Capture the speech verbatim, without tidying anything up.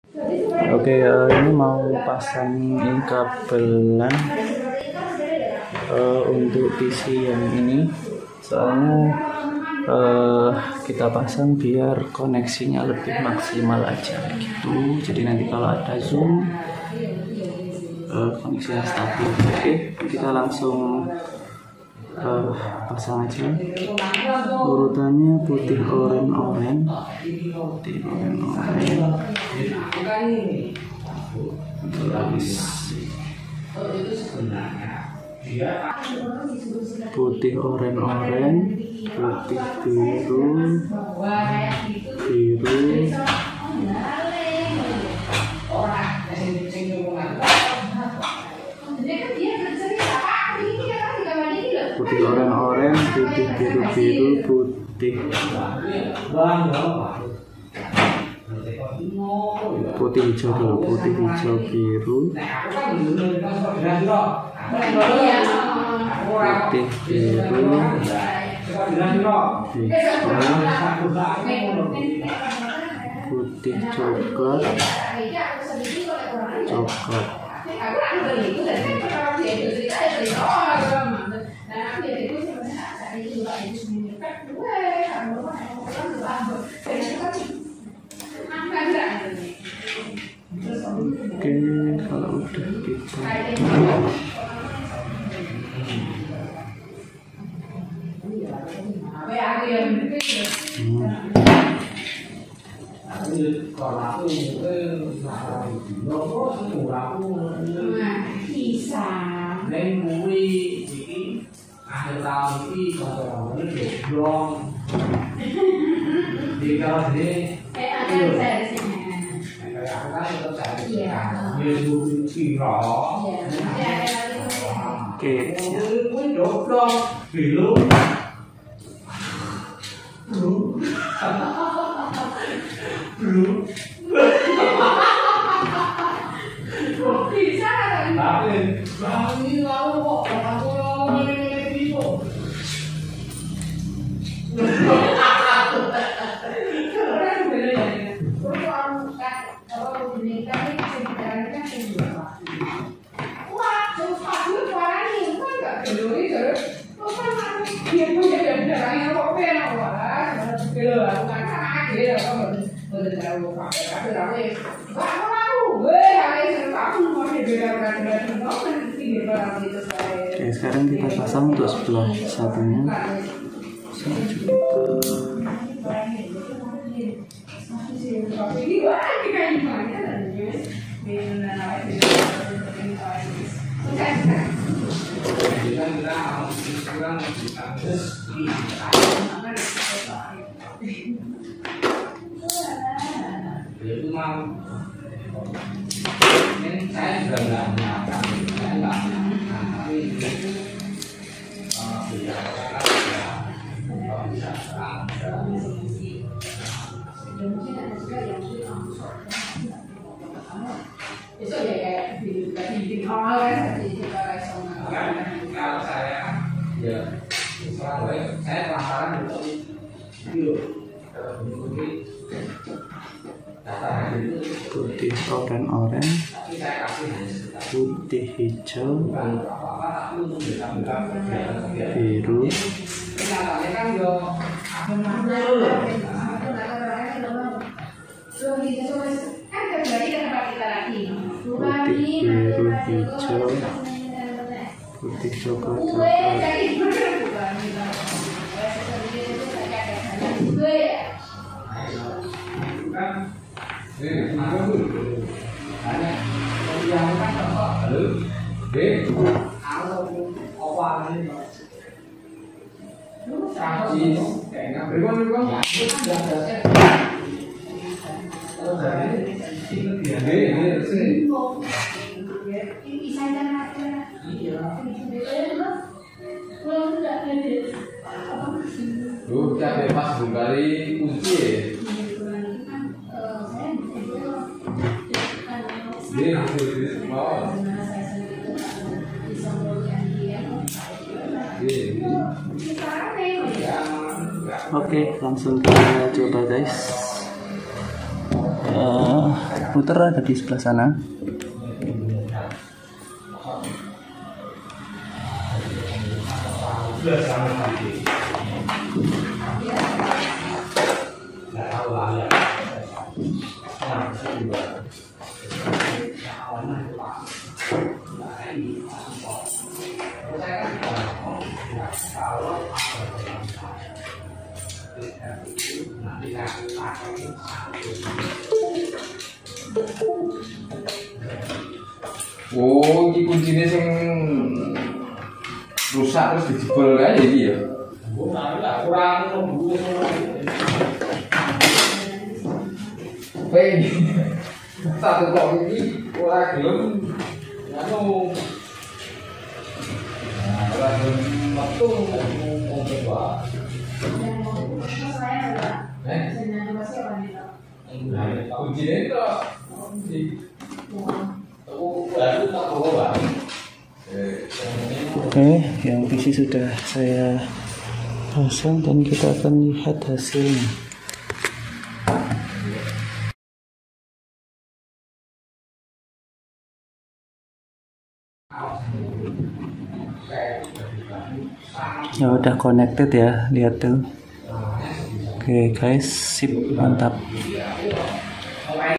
Oke, uh, ini mau pasangin kabelan uh, untuk P C yang ini, soalnya uh, kita pasang biar koneksinya lebih maksimal aja gitu. Jadi nanti kalau ada zoom uh, koneksinya stabil. Oke, kita langsung uh, pasang aja. Urutannya putih oranye oranye putih oranye oranye terus putih oranye oranye putih biru biru putih oranye oranye putih biru biru putih putih hijau dulu, putih hijau biru putih biru hijau putih coklat coklat. Oke, kalau udah kita Oke, sekarang kita pasang untuk sebelah satunya. Putih oranye-oranye, putih hijau, biru, putih biru hijau, putih coklat Tuh, kita bebas kembali kunci. Ini hasil semua. Oke, langsung kita coba guys. uh, router ada di sebelah sana. Oh, ini kuncinya sing rusak terus dijebol kayak jadi ya. Peng satu kok ini orang gelem anu orang gelem metu mau coba. Eh? Kuncinya itu Oke, yang P C sudah saya pasang dan kita akan lihat hasilnya. Ya udah connected ya, lihat tuh. Oke guys, sip, mantap.